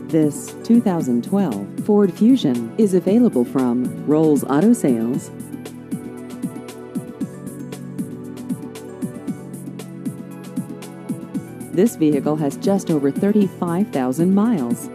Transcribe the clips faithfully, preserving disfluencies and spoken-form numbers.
This two thousand twelve Ford Fusion is available from Rolls Auto Sales. This vehicle has just over thirty-five thousand miles.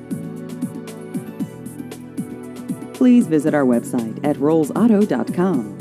Please visit our website at rolls auto dot com.